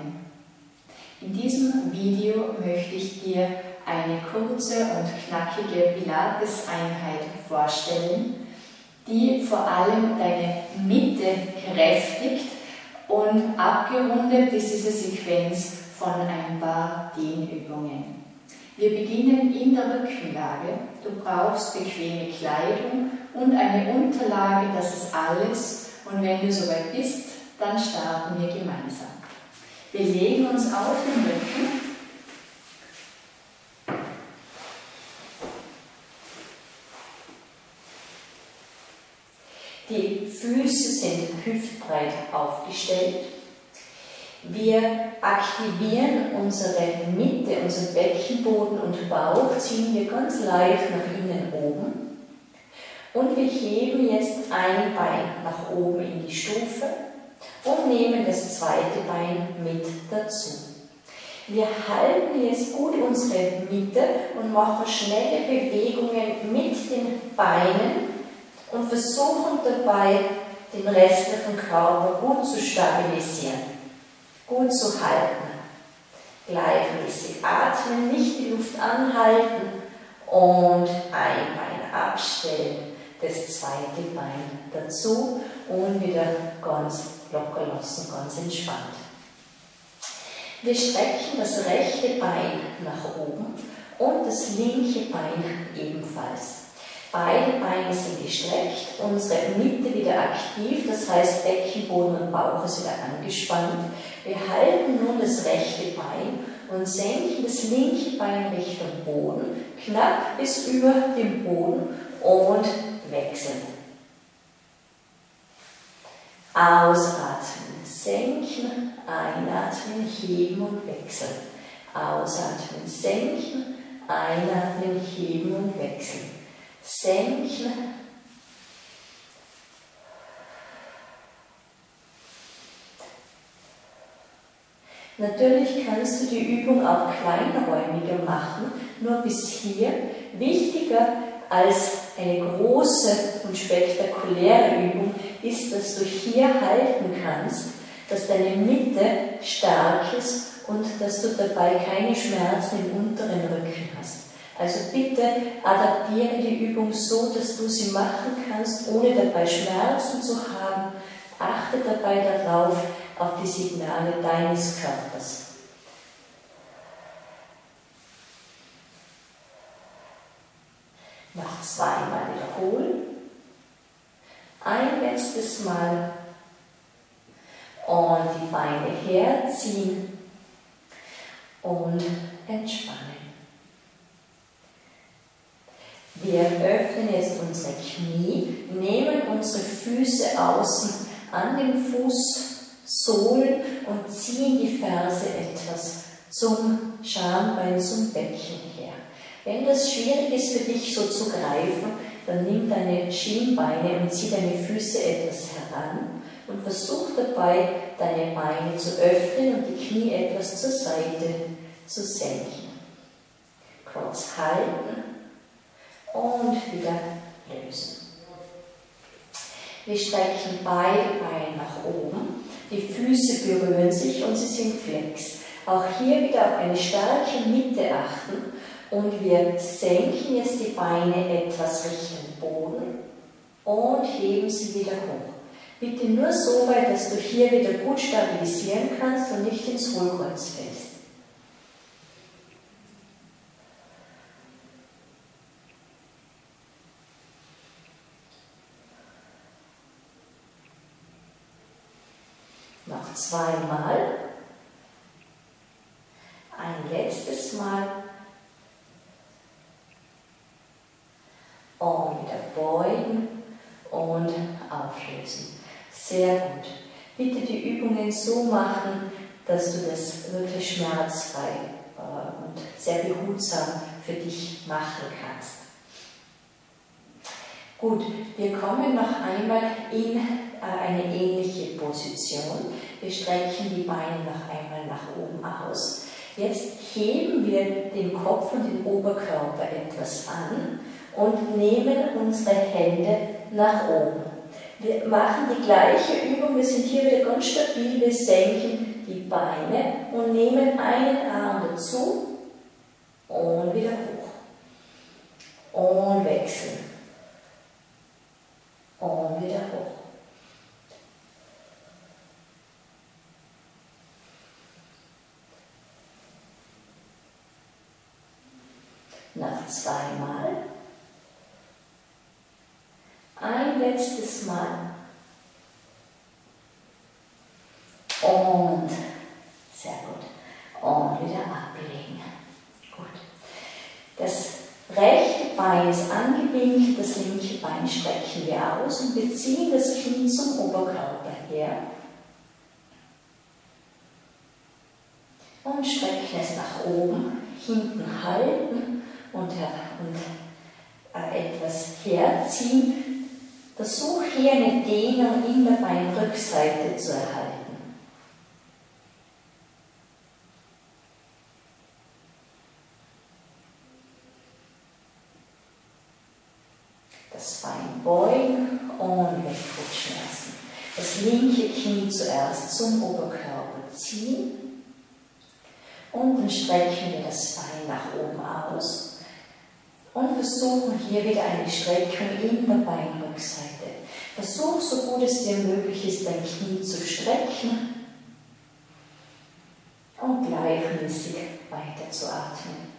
Übungen. In diesem Video möchte ich dir eine kurze und knackige Pilates-Einheit vorstellen, die vor allem deine Mitte kräftigt, und abgerundet ist diese Sequenz von ein paar Dehnübungen. Wir beginnen in der Rückenlage. Du brauchst bequeme Kleidung und eine Unterlage, das ist alles. Und wenn du soweit bist, dann starten wir gemeinsam. Wir legen uns auf den Rücken. Die Füße sind hüftbreit aufgestellt. Wir aktivieren unsere Mitte, unseren Beckenboden und Bauch, ziehen wir ganz leicht nach innen oben. Und wir heben jetzt ein Bein nach oben in die Stufe und nehmen das zweite Bein mit dazu. Wir halten jetzt gut unsere Mitte und machen schnelle Bewegungen mit den Beinen und versuchen dabei, den restlichen Körper gut zu stabilisieren, gut zu halten. Gleichmäßig atmen, nicht die Luft anhalten und ein Bein abstellen, das zweite Bein dazu und wieder ganz locker lassen, ganz entspannt. Wir strecken das rechte Bein nach oben und das linke Bein ebenfalls. Beide Beine sind gestreckt, unsere Mitte wieder aktiv, das heißt Beckenboden und Bauch ist wieder angespannt. Wir halten nun das rechte Bein und senken das linke Bein Richtung Boden, knapp bis über den Boden und wechseln. Ausatmen, senken, einatmen, heben und wechseln. Ausatmen, senken, einatmen, heben und wechseln. Senken, natürlich kannst du die Übung auch kleinräumiger machen, nur bis hier. Wichtiger als eine große und spektakuläre Übung ist, dass du hier halten kannst, dass deine Mitte stark ist und dass du dabei keine Schmerzen im unteren Rücken hast. Also bitte adaptiere die Übung so, dass du sie machen kannst, ohne dabei Schmerzen zu haben. Achte dabei darauf, auf die Signale deines Körpers. Noch zweimal wiederholen. Ein letztes Mal. Und die Beine herziehen und entspannen. Wir öffnen jetzt unsere Knie, nehmen unsere Füße außen an den Fußsohlen und ziehen die Ferse etwas zum Schambein, zum Becken her. Wenn das schwierig ist für dich so zu greifen, dann nimm deine Schienbeine und zieh deine Füße etwas heran und versuch dabei, deine Beine zu öffnen und die Knie etwas zur Seite zu senken. Kurz halten. Und wieder lösen. Wir strecken beide Beine nach oben, die Füße berühren sich und sie sind flex. Auch hier wieder auf eine starke Mitte achten und wir senken jetzt die Beine etwas Richtung Boden und heben sie wieder hoch. Bitte nur so weit, dass du hier wieder gut stabilisieren kannst und nicht ins Hohlkreuz fällst. Noch zweimal. Ein letztes Mal. Und wieder beugen und auflösen. Sehr gut. Bitte die Übungen so machen, dass du das wirklich schmerzfrei und sehr behutsam für dich machen kannst. Gut, wir kommen noch einmal in eine ähnliche Position. Wir strecken die Beine noch einmal nach oben aus. Jetzt heben wir den Kopf und den Oberkörper etwas an und nehmen unsere Hände nach oben. Wir machen die gleiche Übung, wir sind hier wieder ganz stabil, wir senken die Beine nehmen einen Arm dazu und wieder hoch. Und wechseln. Und wieder hoch. Noch zweimal. Ein letztes Mal. Und sehr gut. Und wieder ablegen. Gut. Das rechte Bein ist angewinkelt, das linke Bein strecken wir aus und wir ziehen das Knie zum Oberkörper her. Und strecken es nach oben, hinten halten und etwas herziehen. Versuch hier eine Dehnung in der Beinrückseite zu erhalten. Das Bein beugen und wegrutschen lassen. Das linke Knie zuerst zum Oberkörper ziehen. Und dann strecken wir das Bein nach oben aus und versuchen hier wieder eine Streckung in der Beinrückseite. Versuch, so gut es dir möglich ist, dein Knie zu strecken und gleichmäßig weiter zu atmen.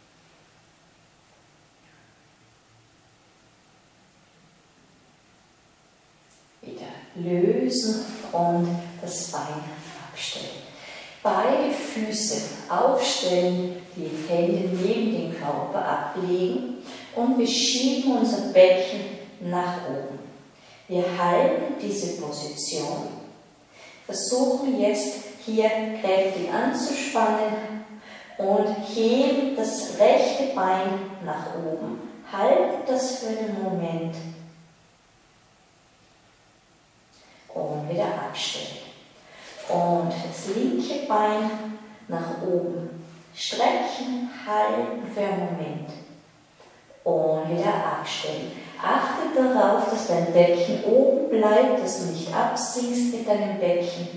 Wieder lösen und das Bein abstellen. Beide Füße aufstellen, die Hände neben den Körper ablegen und wir schieben unser Becken nach oben. Wir halten diese Position, versuchen jetzt hier kräftig anzuspannen und heben das rechte Bein nach oben. Halten das für einen Moment und wieder abstellen. Und das linke Bein nach oben strecken, halten für einen Moment und wieder abstellen. Achte darauf, dass dein Becken oben bleibt, dass du nicht absinkst mit deinem Becken.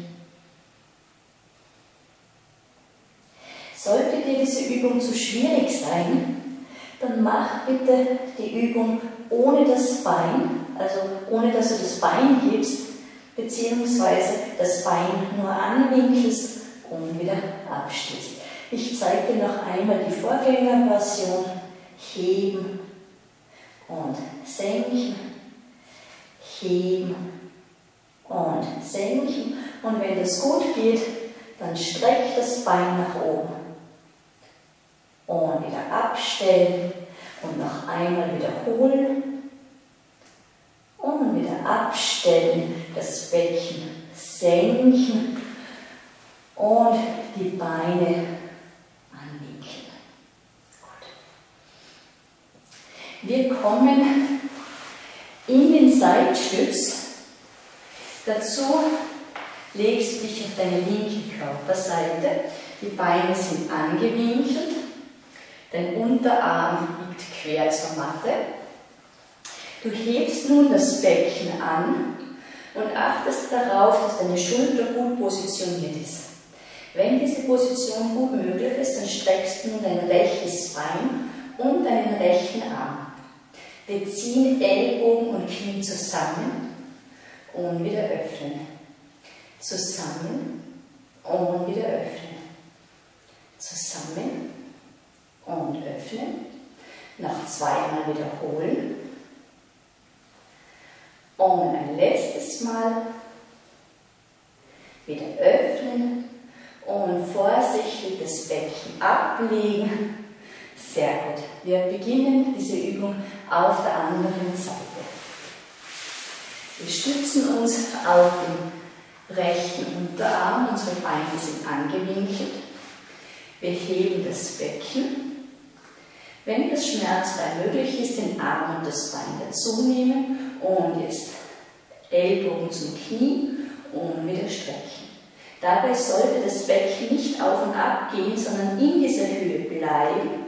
Sollte dir diese Übung zu schwierig sein, dann mach bitte die Übung ohne das Bein, also ohne dass du das Bein hebst, beziehungsweise das Bein nur anwinkelst und wieder abschließt. Ich zeige dir noch einmal die Vorgängerversion. Heben und senken, heben und senken. Und wenn das gut geht, dann streck das Bein nach oben und wieder abstellen und noch einmal wiederholen. Und wieder abstellen, das Becken senken und die Beine anwinkeln. Gut. Wir kommen in den Seitstütz. Dazu legst du dich auf deine linke Körperseite. Die Beine sind angewinkelt. Dein Unterarm liegt quer zur Matte. Du hebst nun das Becken an und achtest darauf, dass deine Schulter gut positioniert ist. Wenn diese Position gut möglich ist, dann streckst du nun dein rechtes Bein und deinen rechten Arm. Wir ziehen Ellbogen und Knie zusammen und wieder öffnen. Zusammen und wieder öffnen. Zusammen und öffnen. Noch zweimal wiederholen. Und ein letztes Mal wieder öffnen und vorsichtig das Becken ablegen. Sehr gut. Wir beginnen diese Übung auf der anderen Seite. Wir stützen uns auf den rechten Unterarm, unsere Beine sind angewinkelt. Wir heben das Becken. Wenn das schmerzfrei möglich ist, den Arm und das Bein dazu nehmen und jetzt Ellbogen zum Knie und wieder strecken. Dabei sollte das Becken nicht auf und ab gehen, sondern in dieser Höhe bleiben.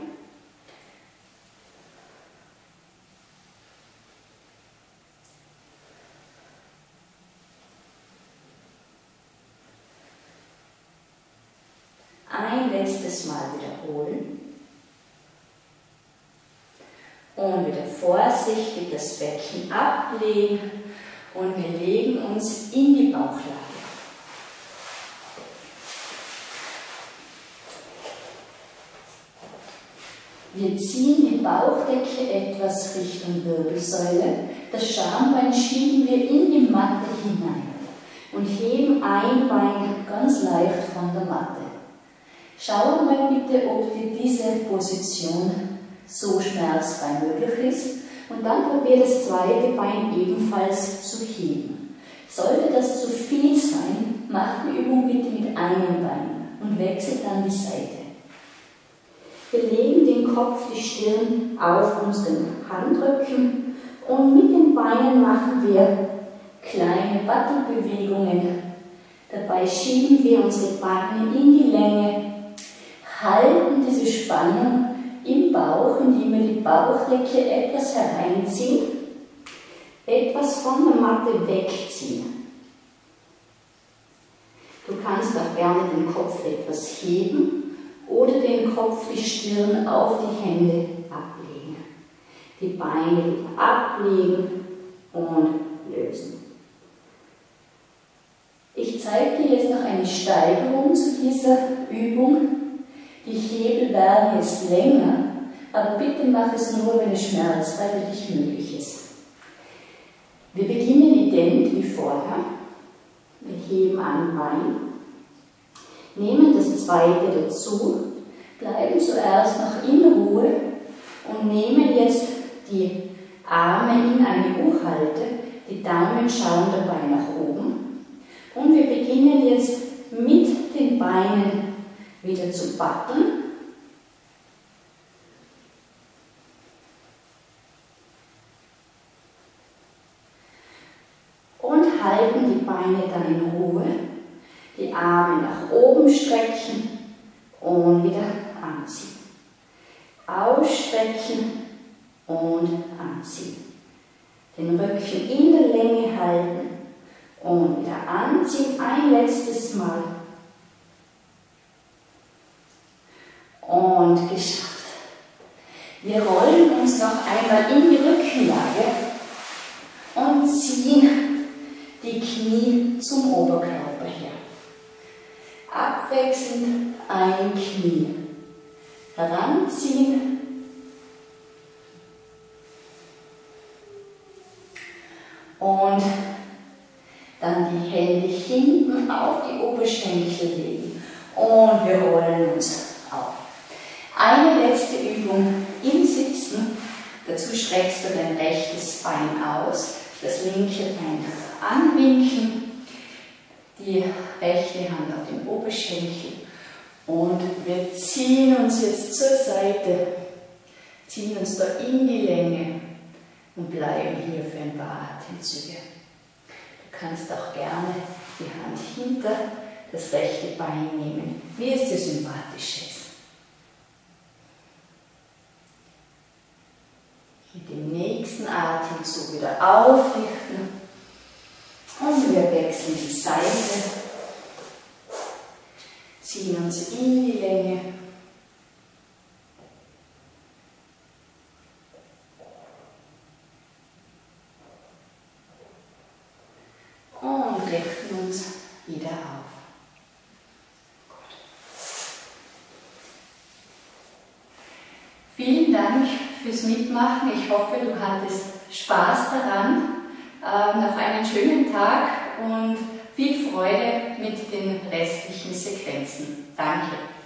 ein letztes Mal wiederholen. Und wieder vorsichtig das Becken ablegen und wir legen uns in die Bauchlage. Wir ziehen die Bauchdecke etwas Richtung Wirbelsäule. Das Schambein schieben wir in die Matte hinein und heben ein Bein ganz leicht von der Matte. Schau mal bitte, ob dir diese Position so schmerzfrei möglich ist. Und dann probier das zweite Bein ebenfalls zu heben. Sollte das zu viel sein, mach die Übung bitte mit einem Bein und wechselt dann die Seite. Wir legen den Kopf, die Stirn auf unseren Handrücken und mit den Beinen machen wir kleine Wattelbewegungen. Dabei schieben wir unsere Beine in die Länge, halten diese Spannung im Bauch, indem wir die Bauchdecke etwas hereinziehen, etwas von der Matte wegziehen. Du kannst auch gerne den Kopf etwas heben oder den Kopf, die Stirn auf die Hände ablegen. Die Beine wieder ablegen und lösen. Ich zeige dir jetzt noch eine Steigerung zu dieser Übung. Die Hebel werden jetzt länger, aber bitte mach es nur, wenn es schmerzfrei für dich möglich ist. Wir beginnen ident wie vorher. Wir heben ein Bein, nehmen das zweite dazu, bleiben zuerst noch in Ruhe und nehmen jetzt die Arme in eine U-Halte, die Daumen schauen dabei nach oben. Und wir beginnen jetzt mit den Beinen wieder zu backen. Und halten die Beine dann in Ruhe. Die Arme nach oben strecken und wieder anziehen. Ausstrecken und anziehen. Den Rücken in der Länge halten und wieder anziehen. Ein letztes Mal. Und geschafft. Wir rollen uns noch einmal in die Rückenlage und ziehen die Knie zum Oberkörper her. Abwechselnd ein Knie heranziehen und dann die Hände hinten auf die Oberschenkel legen und wir rollen uns auf. Eine letzte Übung im Sitzen. Dazu streckst du dein rechtes Bein aus, das linke Bein anwinkeln, die rechte Hand auf den Oberschenkel und wir ziehen uns jetzt zur Seite, ziehen uns da in die Länge und bleiben hier für ein paar Atemzüge. Du kannst auch gerne die Hand hinter das rechte Bein nehmen, wie es dir sympathisch ist. Mit dem nächsten Atemzug wieder aufrichten und wir wechseln die Seite, ziehen uns in die Länge und richten uns wieder auf. Vielen Dank fürs Mitmachen. Ich hoffe, du hattest Spaß daran. Noch einen schönen Tag und viel Freude mit den restlichen Sequenzen. Danke.